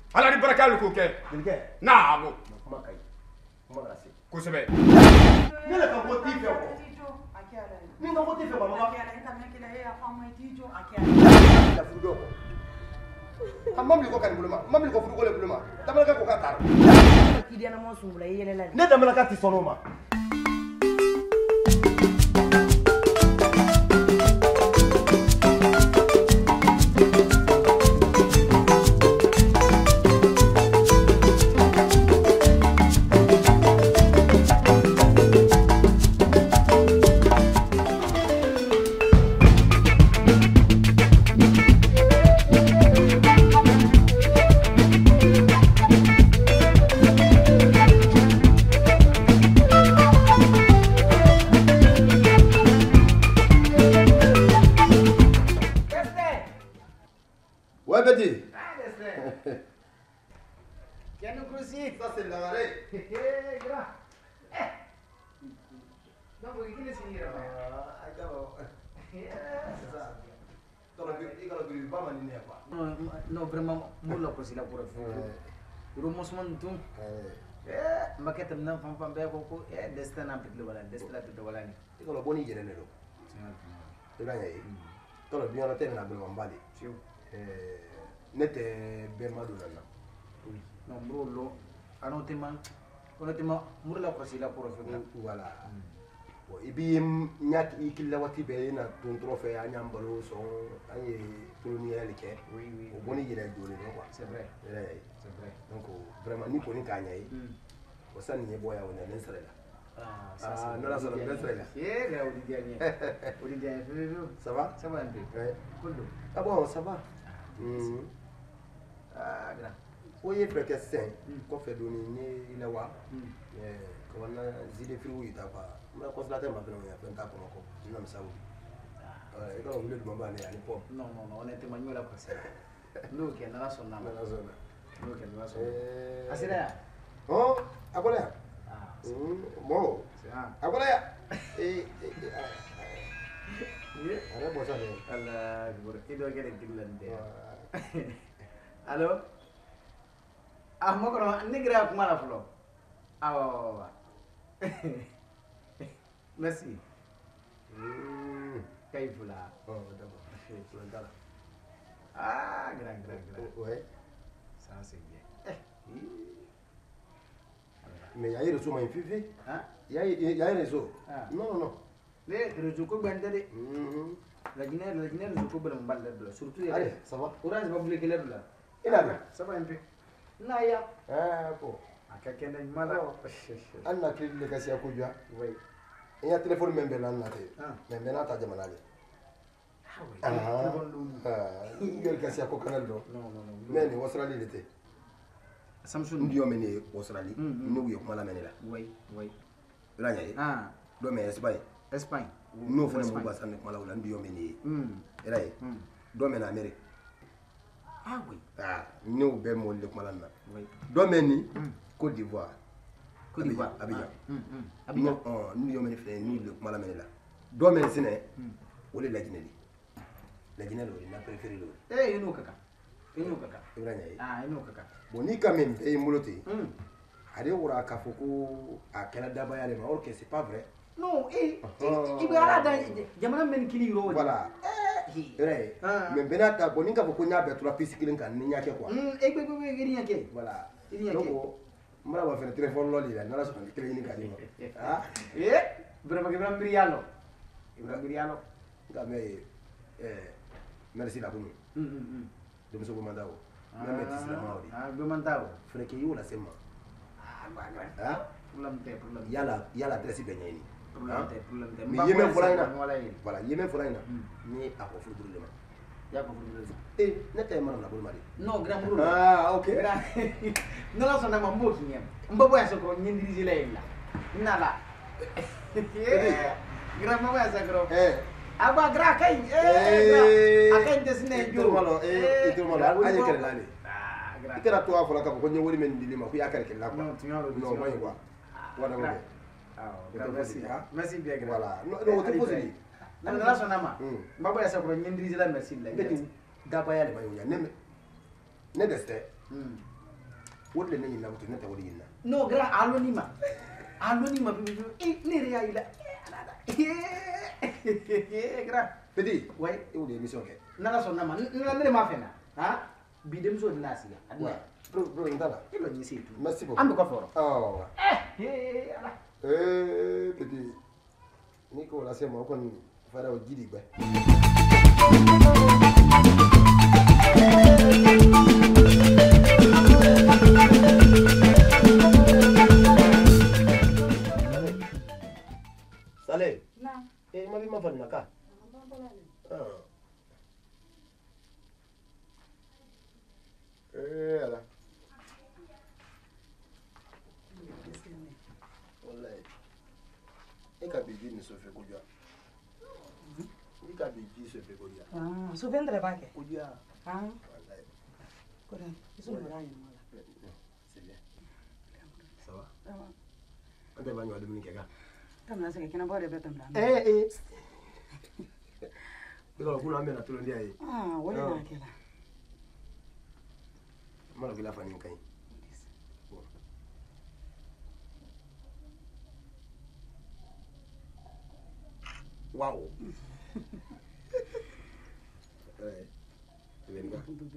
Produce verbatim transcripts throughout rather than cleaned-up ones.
ala ni baraka ko kɛ naamu kuma kai kuma la se kosɛbɛ ne la ka ko ti fɛ ko ni ka ko ti fɛ ko ma la fudo ko mamli ko kan buluma mamli ko fudo ko le buluma damalaka ko ka tar ki diana mo sumbula yelela ne damalaka ti sono ma no vraiment mulla ko sila pour ro mosman tum eh maketa nan fam fam be ko ko eh destin am pitle wala destin la pitle wala ni ko lo boni jere ne do ila yayi to lo biyo na tene na bulu mbali ciu eh nete be madu na oui non bro lo ano tema ono tema mulla ko sila pour voilà bon ibi nyat ikilla wati be na ton trophée ya nyambalo so aye colonial ke oui oui o boni jere do le quoi c'est vrai c'est vrai donc vraiment ni ko ni kanya yi o san ni boya wona len sere la ah ça ah non la sere len sere la eh là au dernier au dernier ça va ça va un peu ouais cool ah bon ça va hmm ah grand o ye frère sen ko fe do ni ni ile wa eh ko na zile firu ita pa ma consulate ma peno ya penta ko ko na msawu eh ko wule du mamba ne ani pom non non non honnêtement nyola ko c'est nous qui na sonna na zona nous qui na sonna eh asira oh akola ah bon c'est ah akola eh eh ara bosa ne Allah gor ido gele dilande allo ah mo ko nigra kuma la flo ah merci كيف لا oh d'accord ah grand grand grand ouais ça c'est bien mais yayi reso ma fifi hein yayi yayi reso ah non non le reso ko bande de mhm la guinée la guinée reso ko bande mballe de surtout ya allez ça va orange ba public le la ina ça va un peu na ya ah bon aka kenen mala anna kile kasi akujwa oui il y a téléphone même là na te ah mais maintenant ta jamana le ah oui ah téléphone lu ah ngel kasi akokanal do non non non mais ni australie l'été Samsung ndio meni australie ni wiyo kuma la menela oui oui la nyaye ah do me espagne Espagne no fana mo ba sanne kuma la wala ndio meni hmm era yi do me na amerique ah oui ah ni o be mo le kuma la na oui do me ni côte d'ivoire Côte d'Ivoire Abidjan hmm Abidjan oh ndio meni fene ni le kuma la menela do me sine wala la jineli la jinelo na préféré lo eh ino kaka ino kaka ibrahima yi ah ino kaka bon ni quand même be mulote hmm ade wura ka foko a kala dabaya le ma or que c'est pas vrai non eh ibe ala da jamana men kili ro voilà eh vrai mais benata bon ni ka foko nya be tura physique kan ni nya ke quoi hmm e gbe gbe gbe nya ke voilà nya ke donc mara wa fene téléphone loli la nala so kan kele ni kan ni ah eh brema ke bram brialo ibram brialo ga me eh merci la bunu hmm hmm dum so ko mandao na me tisla maudi ah do mantao fene ke yola sema ah ba ba ah problem te problem yala yala adresse be nyani problem te problem te mais yemen fulaina wala yi voilà yemen fulaina ni a ko fulu le ma ya ko fulu eh nete mana na bulu mari no grand bro ah ok grand no la sona mambo kinyem mbobo ya sokro nyindiri zile ila nala grand mama ya sokro eh aba gra kai eh akai desne juro malo eh juro malo aje kele lale ah gra ikara to afula ka ko nyi wori men dilima ku yakare kele la quoi no tinyalo no mai quoi wala mo ah merci merci bien grand voilà no no to possible na la sona ma mbobo ya sokro nyindiri zile merci la beti daba yale bayo ya ne ne deste hmm wole ne yina butu ne ta wole yina no grand alonima alonima bi bi eh ne ria ila eh grand petit ouais e wole émission ke nala so na ma nala ne ma fena ha bi dem so de la siga ouais pro pro ndala ilo ni c'est tout merci beaucoup am ko foro oh eh eh ala eh petit ni ko la sema kon fara o jidi gbe Saleh na eh ma bi ma fa naka ah eh ala wallahi e ka bi ni so fe ko ja ni ka bi ji so fe ko ja ah so vendre ba ke ko ja ah wallahi ko dai so mo rai mo la c'est bien ça va ah ante ba nyo adumi ke ka tamna se ke na bo de betam la eh eh ko ko na me na tulo ndia yi ah wala na ke la mala ko la fani kai wow eh venga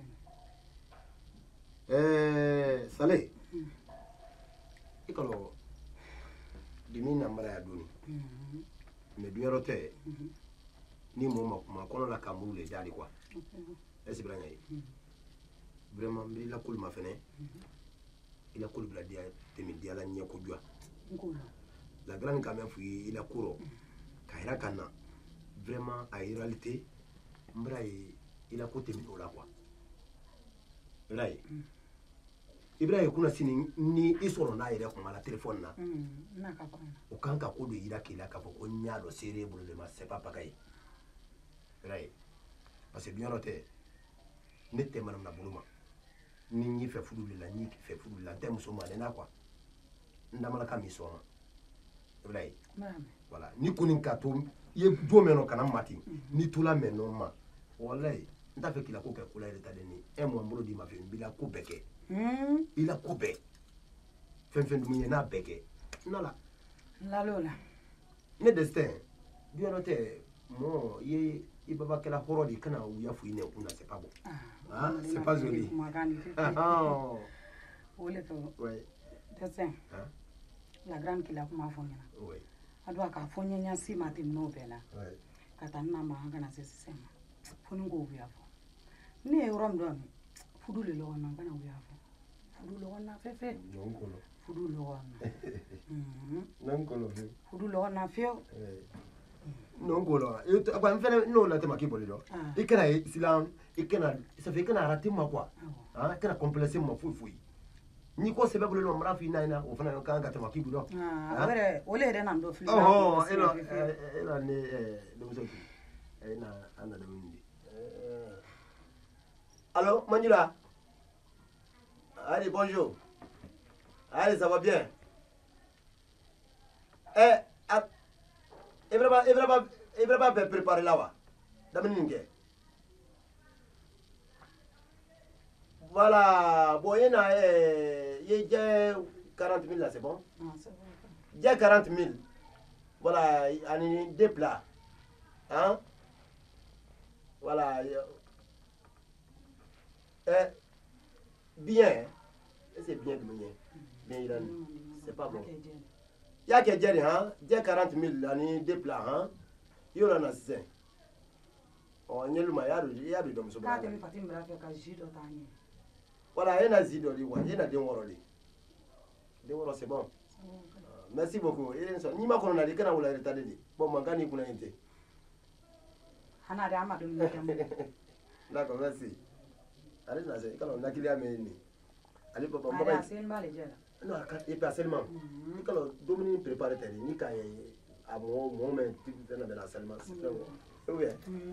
eh Saleh ikalo dimi na mara ya duni me duero te ni mo ma kono la kamuru le dali quoi est-ce bien yi vraiment bi la kul ma fene ila kul bla dia temi dia la nyako jua la grande quand même fui ila kuro kaira kana vraiment a réalité mbra ila côté mi ola quoi rai Ibrahim kuna sini ni isoro na ire kuma la téléphone na mm na ka pa o kanka ko do ira kila ka ko nya do sere bulu de ma c'est pas pareil rai parce que bien noté nete manam na buluma ni ni fe fudu la ni fe fudu la tem so ma na quoi ndamala ka mi so ma Ibrahim voilà ni kunin ka to ye do meno kana mati ni tula meno ma wallahi nta fe kila ko ke kula ire ta de ni e mo mbolo di ma fe bila ko beke hmm ila ko be fen fen dum na beke nala la lola ne destin du note mo ye i baba kala horodi kana uya fu ine kuna c'est pas bon ah c'est pas joli ah wala to ouais destin hein la grande qui la kuma fonya ouais adwa ka fonya nya si matim no bela ouais kata na ma ngana se sema funu go uya fo ni rom do mi fudu le lo na kana uya fo fudu lo na fefe non kolo fudu lo na mhm non kolo fe fudu lo na fio eh non kolo e ba mfene no la tema kiboli do e kana islam e kana ça fait kana raté ma quoi ah kana complexer ma fou fou ni ko sebe bolo no mara fi na ina o fana kan ka tema kibulo ah abere ole de na ndo fili oh ela ela ne eh do so ki e na ana do mindi allô Manjula allez bonjour allez ça va bien eh ah Ibrahima Ibrahima Ibrahima peut préparer là wa damaninge voilà bon il y a eh il y a quarante mille là c'est bon ah c'est bon il y a quarante mille voilà ani deux plats hein voilà eh bien c'est bien bien bien il a c'est pas bon il y a que j'ai hein j'ai quarante mille ani deux plats hein il y en a cinq oh nyeluma ya do ya do dom so ka te mi fatim bra fe ka jido tani voilà il y a zido li wa il y a des woro li des woro c'est bon merci beaucoup et ni ma kono na di kana wala retardé di bon mangani kuna inte hana da amadu ni tamu d'accord merci allez là c'est quand on a qu'il y a mais ni allez papa baba ya sen bale jela non et pas seulement ni quand Dominique prépare télé ni quand à mon moment tu dans la seulement c'est bon oui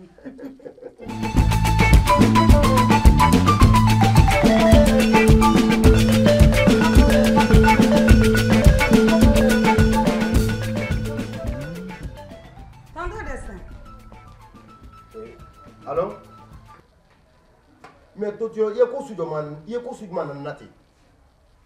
allô mais toi tu es quoi sous demande il est quoi sous demande nati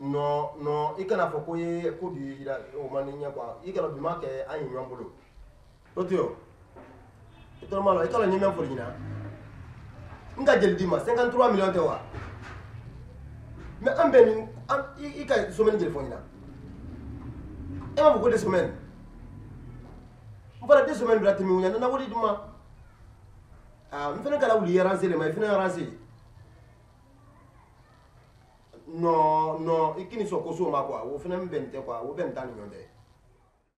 non non i kana fɔ ko ye ko bi o man di ɲɛ quoi i kana bi ma kɛ an ye ɲɔgɔn bolo o tɛ o i tɔrɔ ma la i kana ɲɛ mɛn fɔli ɲina n ka jeli d'i ma cinquante-trois millions tɛ wa mais an bɛɛ ni i ka semaine jeli fɔ ɲina e m'a fɔ ko deux semaines n fana deux semaines bila tɛmɛ u ɲɛ nana wari di ma ah n fana kɛra wuli ranse de ma i fana ranse non non i kini sɔn ko so ma quoi o fana bɛn tɛ quoi o bɛn tan ni ɲɔgɔn tɛ